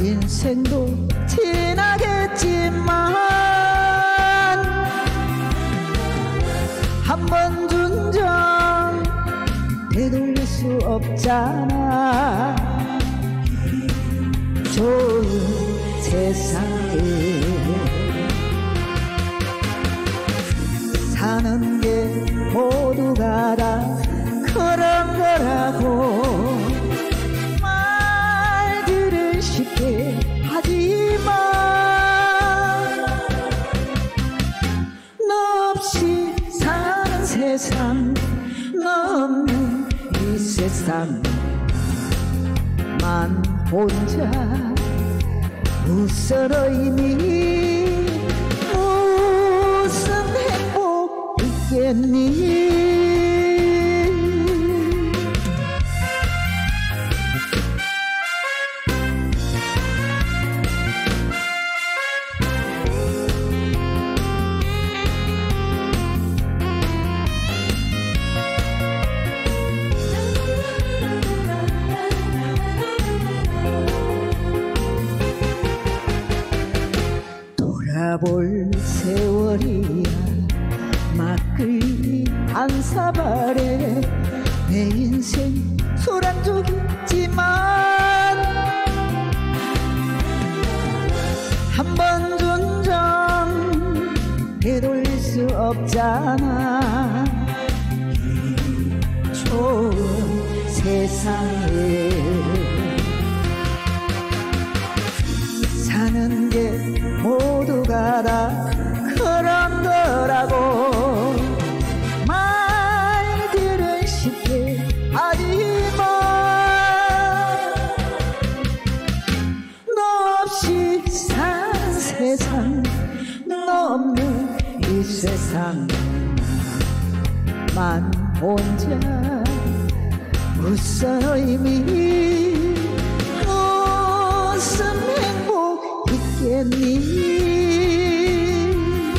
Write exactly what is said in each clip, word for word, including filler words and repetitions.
인생도 지나겠지만 한 번 준 정 되돌릴 수 없잖아. 좋은 세상에 사는 게 모두가 다 그런 거라고 말들을 쉽게 하지마. 너 없이 사는 세상, 너 없는 이 세상만 혼자 무슨 의미, 무슨 행복 있겠니. 돌아볼 세월이야 막걸리 한 사발에 내 인생 술안주겠지만 한 번 준 정 되돌릴 수 없잖아. 좋은 세상에 사는 게 모두가 다 그런 거라고 말들을 쉽게 하지마. 너 없이 사는 세상, 너 없는 이 세상만 혼자 무슨 의미, 무슨 행복 있겠니.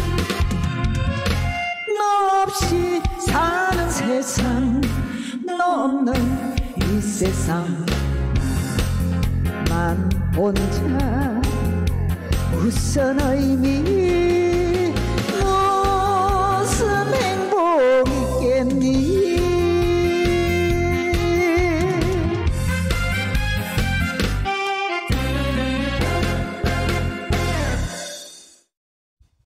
너 없이 사는 세상, 너 없는 이 세상만 혼자 무슨 의미.